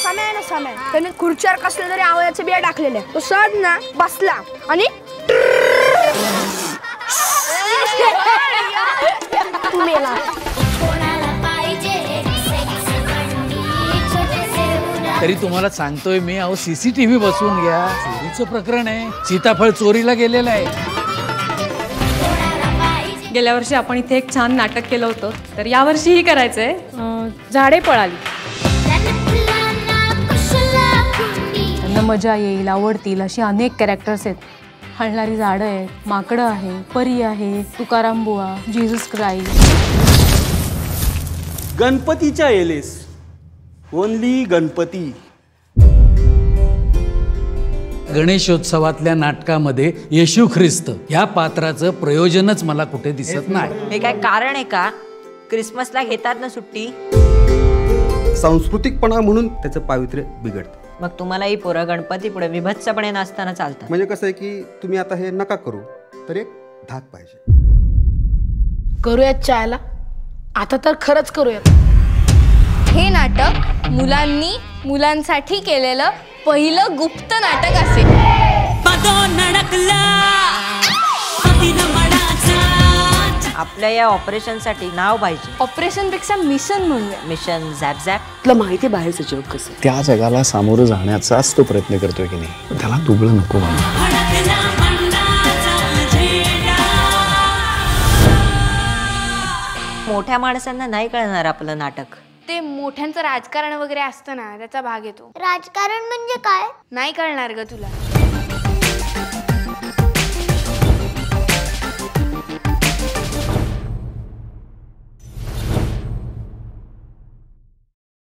समय आहे ना समय, त्याने खुर्च्यावर कसले तरी आवळ्याचे बिया टाकलेले. तो सहज ना बसला आणि तू मेला. तरी तुम्हाला सांगतोय मी, अहो CCTV बसवून घ्या. चोरीचं प्रकरण आहे, सीताफळ चोरीला गेलेलं आहे. गेल्या वर्षी आपण इथे एक छान नाटक केलं होतं, तर यावर्षीही करायचंय. झाडे पळाली. त्यांना मजा येईल, आवडतील अशी अनेक कॅरेक्टर्स आहेत. हलणारी झाडं आहेत, माकडं आहे, परी आहे, तुकाराम बुवा, जीसस क्राइस्ट. गणपतीच्या येलेस, ओनली गणपती. गणेशोत्सवातल्या नाटकामध्ये येशू ख्रिस्त या पात्राचं प्रयोजनच मला कुठे दिसत नाही. हे काय कारण आहे का? क्रिसमसला घेतात ना सुट्टी. सांस्कृतिकपणा म्हणून त्याचं पावित्र्य बिघडतं. मग तुम्हाला ही पोरं गणपती पुढे विभत्सपणे नाचताना चालतात. म्हणजे कसं आहे की तुम्ही आता हे नका करू, तर एक धाक पाहिजे. करूयात चायला, आता तर खरंच करूयात. हे नाटक मुलांनी मुलांसाठी केलेलं पहिलं गुप्त नाटक असेल. आपल्या या ऑपरेशनसाठी नाव पाहिजे. ऑपरेशन पेक्षा मिशन म्हणूया. Mission zap zap. तुला माहिती बाहेरचं जग कसं, त्या जगाला सामोरं जाण्याचाच तो प्रयत्न करतोय की नाही, त्याला दुबळं नको म्हणून. मोठ्या माणसांना नाही कळणार आपलं नाटक. ते मोठ्यांचं राजकारण वगैरे असतं ना, त्याचा भाग येतो. राजकारण म्हणजे काय? नाही कळणार ग तुला.